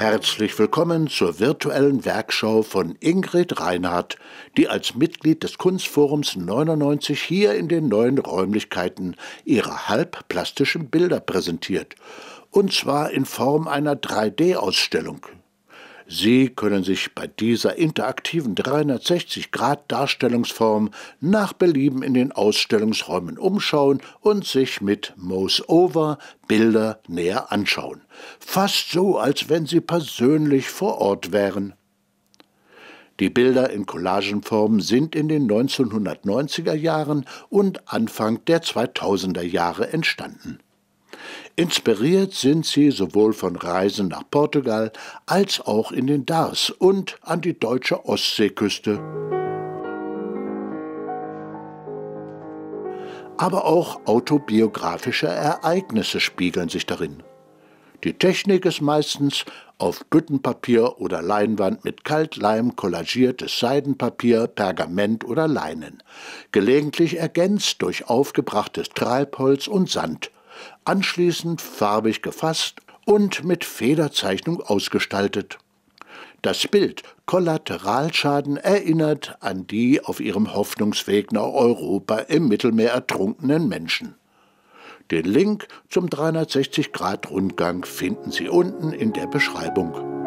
Herzlich willkommen zur virtuellen Werkschau von Ingrid Reinhardt, die als Mitglied des Kunstforums 99 hier in den neuen Räumlichkeiten ihre halbplastischen Bilder präsentiert, und zwar in Form einer 3D-Ausstellung. Sie können sich bei dieser interaktiven 360-Grad-Darstellungsform nach Belieben in den Ausstellungsräumen umschauen und sich mit Mouse-Over Bilder näher anschauen. Fast so, als wenn Sie persönlich vor Ort wären. Die Bilder in Collagenform sind in den 1990er Jahren und Anfang der 2000er Jahre entstanden. Inspiriert sind sie sowohl von Reisen nach Portugal als auch in den Dars und an die deutsche Ostseeküste. Aber auch autobiografische Ereignisse spiegeln sich darin. Die Technik ist meistens auf Büttenpapier oder Leinwand mit Kaltleim kollagiertes Seidenpapier, Pergament oder Leinen, gelegentlich ergänzt durch aufgebrachtes Treibholz und Sand, anschließend farbig gefasst und mit Federzeichnung ausgestaltet. Das Bild Kollateralschaden erinnert an die auf ihrem Hoffnungsweg nach Europa im Mittelmeer ertrunkenen Menschen. Den Link zum 360-Grad-Rundgang finden Sie unten in der Beschreibung.